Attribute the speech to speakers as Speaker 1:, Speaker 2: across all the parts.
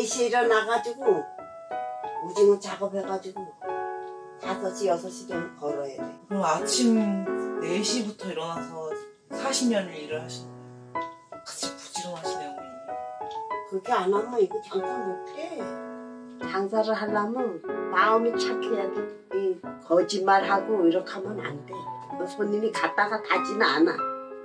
Speaker 1: 4시에 일어나가지고 오징어 작업해가지고 5시, 6시 되면 걸어야 돼.
Speaker 2: 그럼 아침 4시부터 일어나서 40년을 일을 하시는 거예요? 같이 부지런하시네요, 어머니.
Speaker 1: 그렇게 안 하면 이거 장사 못해. 장사를 하려면 마음이 착해야 돼. 이 거짓말하고 이렇게 하면 안 돼. 손님이 갔다가 가지는 않아.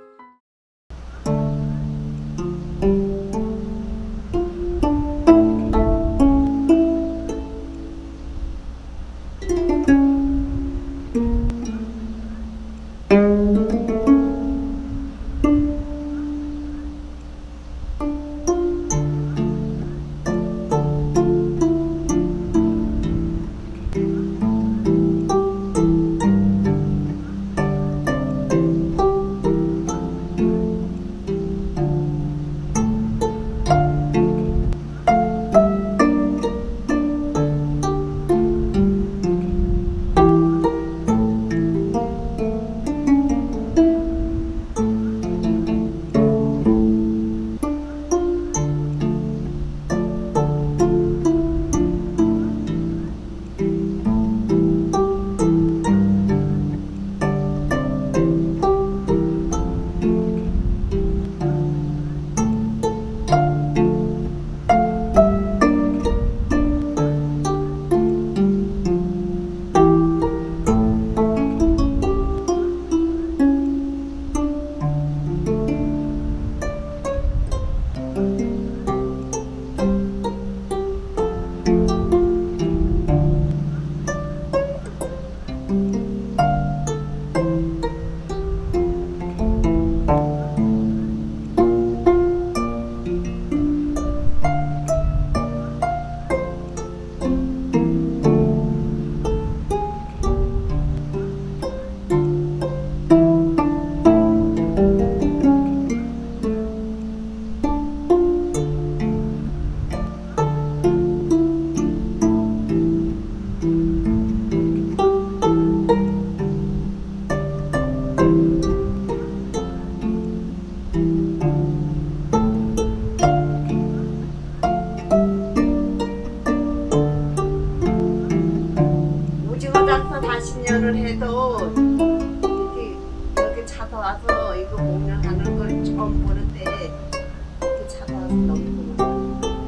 Speaker 1: 장사 40년을 해도 이렇게 찾아와서 이거 공연하는 걸 처음 보는데 이렇게 찾아와서 너무 고마워.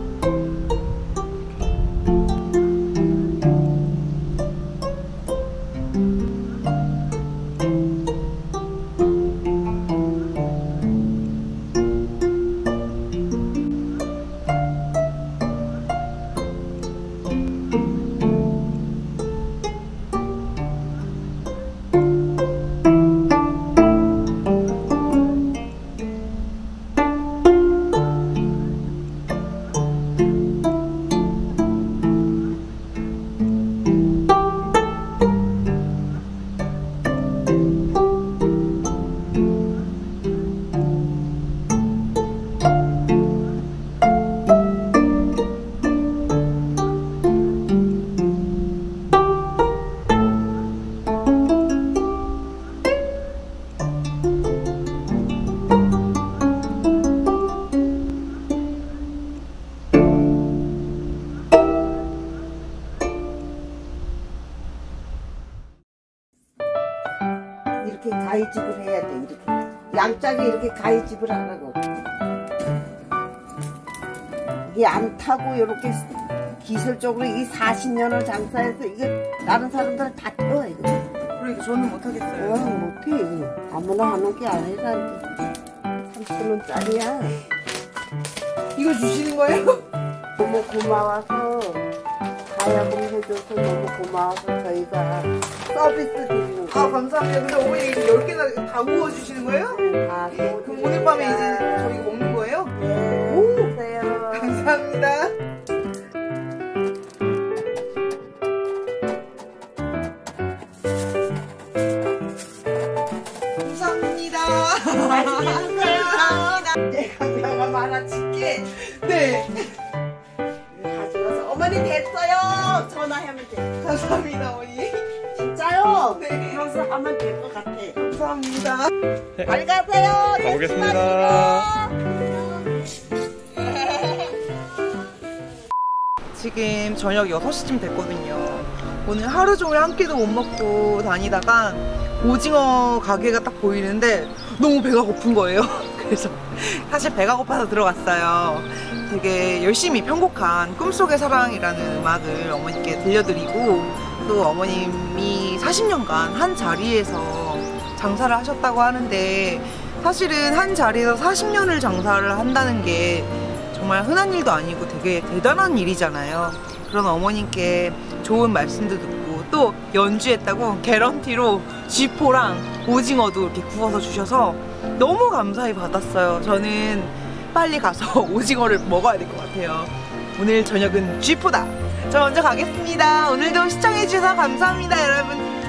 Speaker 1: 이렇게 가위집을 해야 돼. 이렇게 양짝에 이렇게 가위집을 하라고. 이게 안 타고 이렇게 기술적으로 이 40년을 장사해서 이게 다른 사람들은 다 터 이거.
Speaker 2: 그러니까 저는 못하겠어요.
Speaker 1: 못해. 아무나 하는 게 아니라 3,000원짜리야.
Speaker 2: 이거 주시는 거예요?
Speaker 1: 너무 고마워서 가야금 해줘서 너무 고마워서 저희가 서비스 드리는 거예요.
Speaker 2: 아, 감사합니다. 근데 어머니 10개나 다 구워주시는 거예요?
Speaker 1: 네, 다.
Speaker 2: 그럼 오늘 밤에 이제 저희가 먹는 거예요?
Speaker 1: 네.
Speaker 2: 오!
Speaker 1: 드세요.
Speaker 2: 감사합니다. 감사합니다.
Speaker 1: 맛있게 드세요.
Speaker 2: 감사합니다. 내가 배가 많아질게. 네.
Speaker 1: 가져가서 어머니 됐어요. 전화하면 돼.
Speaker 2: 감사합니다, 어머니.
Speaker 1: 진짜요?
Speaker 2: 네.
Speaker 1: 그래서 하면 될 것 같아.
Speaker 2: 감사합니다.
Speaker 1: 잘 가세요.
Speaker 3: 가보겠습니다.
Speaker 1: 조심하시고.
Speaker 2: 지금 저녁 6시쯤 됐거든요. 오늘 하루 종일 한 끼도 못 먹고 다니다가 오징어 가게가 딱 보이는데 너무 배가 고픈 거예요. 그래서 사실 배가 고파서 들어갔어요. 되게 열심히 편곡한 꿈속의 사랑이라는 음악을 어머니께 들려드리고, 또 어머님이 40년간 한 자리에서 장사를 하셨다고 하는데, 사실은 한 자리에서 40년을 장사를 한다는 게 정말 흔한 일도 아니고 되게 대단한 일이잖아요. 그런 어머님께 좋은 말씀도 듣고, 또 연주했다고 개런티로 쥐포랑 오징어도 이렇게 구워서 주셔서 너무 감사히 받았어요. 저는 빨리 가서 오징어를 먹어야 될 것 같아요. 오늘 저녁은 쥐포다. 저 먼저 가겠습니다. 오늘도 시청해주셔서 감사합니다, 여러분.